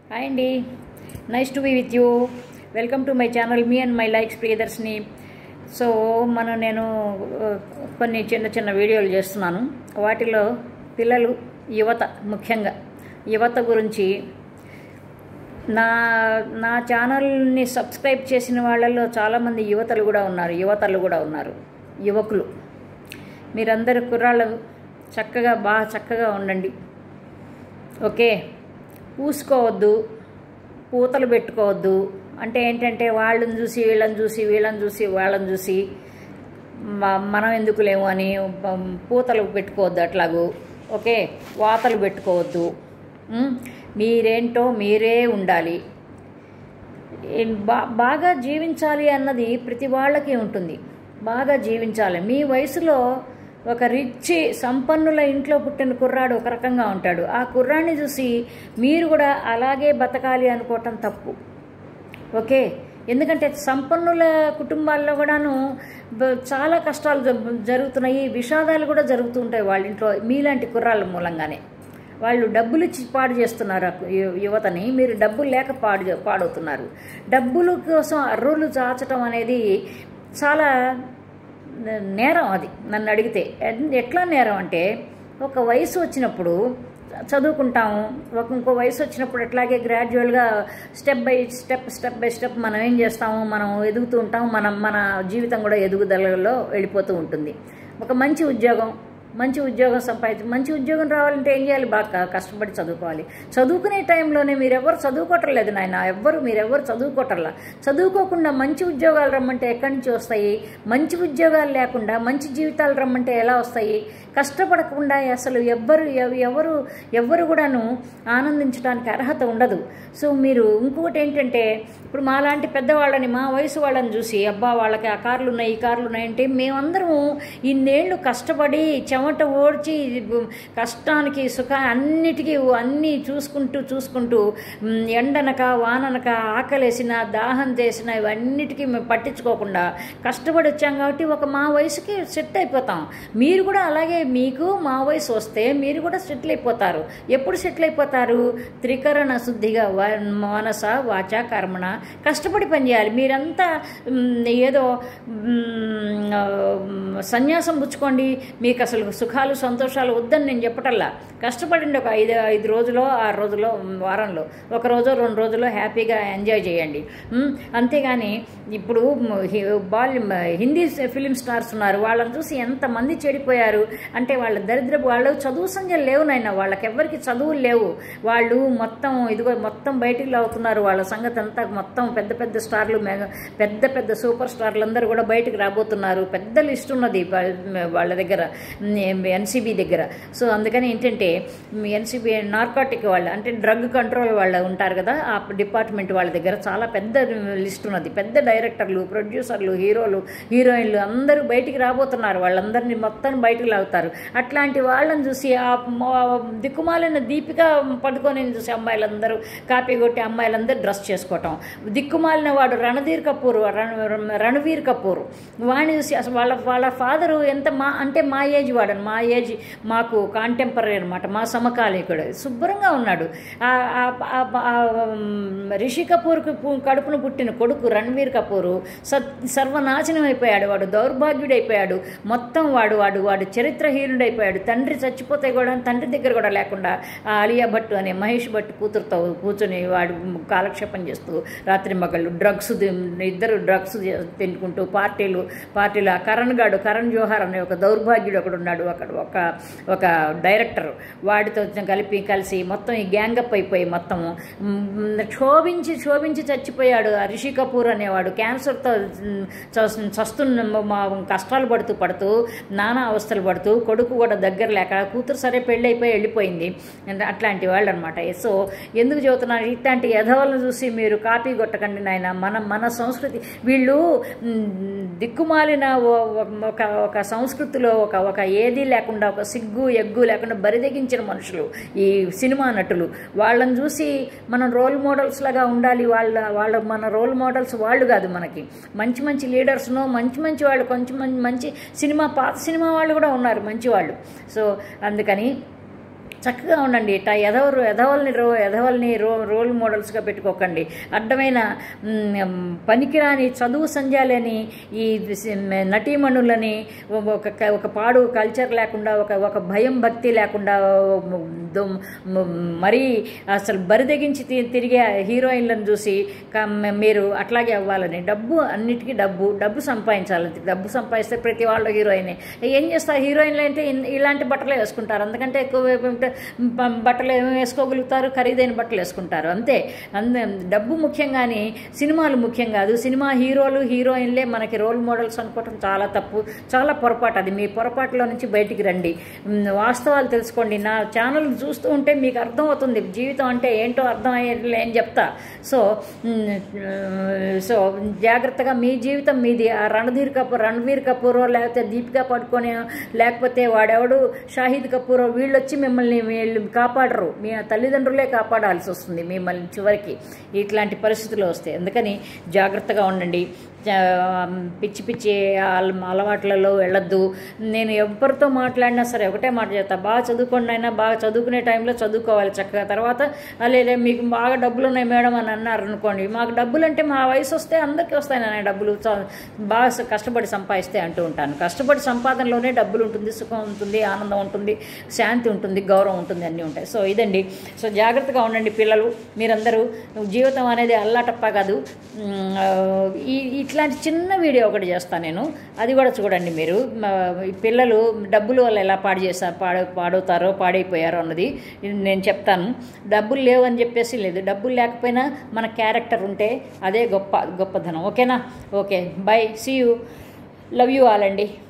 Hi అండి, nice to be with you. Welcome to my channel మీ and my likes Priyadarshini. So నేను కొన్ని చిన్న చిన్న వీడియోలు చేస్తున్నాను. వాటిలో పిల్లలు, యువత, ముఖ్యంగా యువత గురించి నా ఛానల్ని సబ్స్క్రైబ్ చేసిన వాళ్ళల్లో చాలామంది యువతలు కూడా ఉన్నారు, యువకులు. మీరందరు కుర్రాళ్ళు బాగా చక్కగా ఉండండి, ఓకే? పూసుకోవద్దు, పూతలు పెట్టుకోవద్దు. అంటే ఏంటంటే వాళ్ళని చూసి వీళ్ళని చూసి మనం ఎందుకు లేము అని పూతలు పెట్టుకోవద్దు, అట్లాగూ ఓకే? వాతలు పెట్టుకోవద్దు. మీరేంటో మీరే ఉండాలి. బాగా జీవించాలి అన్నది ప్రతి వాళ్ళకి ఉంటుంది. బాగా జీవించాలి. మీ వయసులో ఒక రిచ్ సంపన్నుల ఇంట్లో పుట్టిన కుర్రాడు ఒక రకంగా ఉంటాడు. ఆ కుర్రాడిని చూసి మీరు కూడా అలాగే బతకాలి అనుకోవటం తప్పు, ఓకే? ఎందుకంటే సంపన్నుల కుటుంబాల్లో కూడాను చాలా కష్టాలు జరుగుతున్నాయి, విషాదాలు కూడా జరుగుతూ ఉంటాయి వాళ్ళ ఇంట్లో. మీలాంటి కుర్రాళ్ళ మూలంగానే వాళ్ళు డబ్బులు ఇచ్చి పాడు చేస్తున్నారు యువతని. మీరు డబ్బులు లేక పాడవుతున్నారు. డబ్బుల కోసం అర్రులు చాచటం అనేది చాలా నేరం. అది నన్ను అడిగితే ఎట్లా నేరం అంటే, ఒక వయసు వచ్చినప్పుడు చదువుకుంటాము, ఇంకో వయసు వచ్చినప్పుడు ఎట్లాగే గ్రాడ్యువల్గా స్టెప్ బై స్టెప్ మనం ఏం చేస్తాము, మనం ఎదుగుతూ ఉంటాము. మన జీవితం కూడా ఎదుగుదలలో వెళ్ళిపోతూ ఉంటుంది. ఒక మంచి ఉద్యోగం మంచి ఉద్యోగం రావాలంటే ఏం చేయాలి? బాగా కష్టపడి చదువుకోవాలి. చదువుకునే టైంలోనే మీరెవరు చదువుకోవట్లేదు నాయన, మీరెవ్వరు చదువుకోవట్లా. చదువుకోకుండా మంచి ఉద్యోగాలు రమ్మంటే ఎక్కడి నుంచి వస్తాయి? మంచి ఉద్యోగాలు లేకుండా మంచి జీవితాలు రమ్మంటే ఎలా వస్తాయి? కష్టపడకుండా అసలు ఎవ్వరు కూడాను ఆనందించడానికి అర్హత ఉండదు. సో మీరు ఇంకొకటి ఏంటంటే, ఇప్పుడు మాలాంటి పెద్దవాళ్ళని, మా వయసు వాళ్ళని చూసి అబ్బా వాళ్ళకి ఆ కార్లు ఉన్నాయి, ఈ కార్లు ఉన్నాయి అంటే, మేమందరము ఇన్నేళ్ళు కష్టపడి చెమట ఓడ్చి కష్టానికి అన్నిటికీ అన్నీ చూసుకుంటూ ఎండనక వాననక ఆకలేసిన దాహం చేసిన ఇవన్నిటికీ మేము పట్టించుకోకుండా కష్టపడి వచ్చాం కాబట్టి మా వయసుకి సెట్ అయిపోతాం. మీరు కూడా అలాగే, మీకు మా వయసు వస్తే మీరు కూడా సెటిల్ అయిపోతారు. ఎప్పుడు సెటిల్ అయిపోతారు? త్రికరణ శుద్ధిగా మనస వాచ కర్మణ కష్టపడి పనిచేయాలి. మీరంతా ఏదో సన్యాసం పుచ్చుకోండి, మీకు అసలు సుఖాలు సంతోషాలు వద్దని నేను చెప్పటల్లా. కష్టపడండి. ఒక 5 రోజులో 6 రోజులో వారంలో ఒక రోజు 2 రోజుల్లో హ్యాపీగా ఎంజాయ్ చేయండి. అంతేగాని ఇప్పుడు హిందీ ఫిలిం స్టార్స్ ఉన్నారు, వాళ్ళని చూసి ఎంతమంది చెడిపోయారు అంటే, వాళ్ళ దరిద్రపు వాళ్ళు చదువు సంఖ్యలు లేవు నాయన, వాళ్ళకెవ్వరికి చదువులు లేవు. వాళ్ళు మొత్తం బయటికి లాగుతున్నారు. వాళ్ళ సంగతి అంతా మొత్తం పెద్ద స్టార్లు, పెద్ద సూపర్ స్టార్లు అందరూ కూడా బయటికి రాబోతున్నారు. పెద్ద లిస్ట్ ఉన్నది వాళ్ళ దగ్గర, ఎన్సీబీ దగ్గర. సో అందుకని ఏంటంటే, ఎన్సీబీ నార్కాటిక్ వాళ్ళు అంటే డ్రగ్ కంట్రోల్ వాళ్ళు ఉంటారు కదా, ఆ డిపార్ట్మెంట్ వాళ్ళ దగ్గర చాలా పెద్ద లిస్ట్ ఉన్నది. పెద్ద డైరెక్టర్లు, ప్రొడ్యూసర్లు, హీరోలు, హీరోయిన్లు అందరూ బయటికి రాబోతున్నారు. వాళ్ళందరినీ మొత్తం బయటికి లాగుతారు. అట్లాంటి వాళ్ళని చూసి ఆ దిక్కుమాలిన దీపిక పడుకొని చూసి అమ్మాయిలందరూ కాపీ కొట్టి అమ్మాయిలందరూ డ్రెస్ చేసుకోవటం. దిక్కుమాలిన వాడు రణవీర్ కపూర్ వాడిని చూసి అసలు వాళ్ళ ఫాదరు ఎంత మా ఏజ్ వాడని, మా ఏజ్ మాకు కాంటెంపరీ అనమాట, మా సమకాలీకుడు, శుభ్రంగా ఉన్నాడు. రిషి కపూర్కి కడుపును పుట్టిన కొడుకు రణవీర్ కపూర్ సర్వనాశనం అయిపోయాడు. వాడు దౌర్భాగ్యుడైపోయాడు. మొత్తం వాడు చరిత్రహీనుడైపోయాడు. తండ్రి చచ్చిపోతే కూడా తండ్రి దగ్గర కూడా లేకుండా ఆలియా భట్ అనే మహేష్ భట్ కూతురుతో కూర్చొని వాడు కాలక్షేపం చేస్తూ రాత్రి మగళ్ళు ఇద్దరు డ్రగ్స్ తినుకుంటూ పార్టీలు కరణ్ జోహార్ అనే ఒక దౌర్భాగ్యుడు ఒకడు ఉన్నాడు అక్కడ, ఒక డైరెక్టర్. వాడితో కలిసి మొత్తం ఈ గ్యాంగప్ అయిపోయి మొత్తం క్షోభించి చచ్చిపోయాడు. రిషి కపూర్ అనేవాడు క్యాన్సర్తో కష్టాలు పడుతూ నానా అవస్థలు పడుతూ, కొడుకు కూడా దగ్గర లేక, కూతురు సరే పెళ్ళి అయిపోయి వెళ్ళిపోయింది. అట్లాంటి వాళ్ళు అనమాట. సో ఎందుకు చెబుతున్నాను, ఇట్లాంటి యధవలను చూసి మీరు కాపీ కొట్టకండి నాయన. మన సంస్కృతి, వీళ్ళు దిక్కుమాలిన ఒక సంస్కృతిలో ఒక ఏదీ లేకుండా, ఒక సిగ్గు ఎగ్గు లేకుండా బరిదెగించిన మనుషులు ఈ సినిమా నటులు. వాళ్ళని చూసి మనం రోల్ మోడల్స్ లాగా ఉండాలి. మన రోల్ మోడల్స్ వాళ్ళు కాదు. మనకి మంచి లీడర్స్ను, మంచి వాళ్ళు, కొంచెం మంచి పాత సినిమా వాళ్ళు కూడా ఉన్నారు మంచి వాళ్ళు. సో అందుకని చక్కగా ఉండండి. ఇట్లా ఎదవల్ని రోల్ మోడల్స్గా పెట్టుకోకండి. అడ్డమైన పనికిరాని చదువు సంధ్యాలని ఈ నటీమణులని ఒక పాడు కల్చర్ లేకుండా ఒక భయం భక్తి లేకుండా మరీ అసలు బరిదెగించి తిరిగే హీరోయిన్లను చూసి మీరు అట్లాగే అవ్వాలని. అన్నిటికీ డబ్బు సంపాదించాలి. డబ్బు సంపాదిస్తే ప్రతి వాళ్ళు హీరోయినే. ఏం చేస్తారు హీరోయిన్లు అంటే ఇలాంటి బట్టలే వేసుకుంటారు. అందుకంటే ఎక్కువ బట్టలు ఏమి వేసుకోగలుగుతారు, ఖరీదైన బట్టలు వేసుకుంటారు అంతే. డబ్బు ముఖ్యం కానీ సినిమాలు ముఖ్యం కాదు. సినిమా హీరోలు హీరోయిన్లే మనకి రోల్ మోడల్స్ అనుకోవటం చాలా తప్పు, చాలా పొరపాటు. అది మీ పొరపాటులో నుంచి బయటికి రండి, వాస్తవాలు తెలుసుకోండి. నా ఛానల్ చూస్తూ ఉంటే మీకు అర్థమవుతుంది జీవితం అంటే ఏంటో అర్థం అయ్యేది అని చెప్తా. సో జాగ్రత్తగా మీ జీవితం మీది. ఆ రణవీర్ కపూర్ లేకపోతే దీపికా పడుకొని లేకపోతే వాడెవడు షాహిద్ కపూర్ వీళ్ళు వచ్చి మిమ్మల్ని కాపాడరు. మీ తల్లిదండ్రులే కాపాడాల్సి వస్తుంది మిమ్మల్ని చివరికి ఇట్లాంటి పరిస్థితులు వస్తాయి. అందుకని జాగ్రత్తగా ఉండండి. పిచ్చి పిచ్చి అలవాట్లలో వెళ్ళొద్దు. నేను ఎవరితో మాట్లాడినా సరే ఒకటే మాట చేస్తా, బాగా చదువుకోండి అయినా బాగా చదువుకునే టైంలో చదువుకోవాలి చక్కగా. తర్వాత లేదా మీకు బాగా డబ్బులు ఉన్నాయి మేడం అని అన్నారు అనుకోండి, మాకు డబ్బులు అంటే మా వయసు వస్తే అందరికీ వస్తాయి నాన్న డబ్బులు, బాగా కష్టపడి సంపాదిస్తే అంటూ ఉంటాను. కష్టపడి సంపాదనలోనే డబ్బులు ఉంటుంది, సుఖం ఉంటుంది, ఆనందం ఉంటుంది, శాంతి ఉంటుంది, గౌరవం ఉంటుంది, అన్నీ ఉంటాయి. సో ఇదండి. సో జాగ్రత్తగా ఉండండి పిల్లలు. మీరందరూ జీవితం అనేది అల్లాటప్ప కాదు. ఇట్లాంటి చిన్న వీడియో ఒకటి చేస్తాను నేను, అది కూడా చూడండి మీరు. పిల్లలు డబ్బులు వల్ల ఎలా పాడవుతారో పాడైపోయారో అన్నది నేను చెప్తాను. డబ్బులు లేవు అని చెప్పేసి లేదు, డబ్బులు లేకపోయినా మన క్యారెక్టర్ ఉంటే అదే గొప్పదనం. ఓకేనా? Okay, bye, see you, love you all అండి.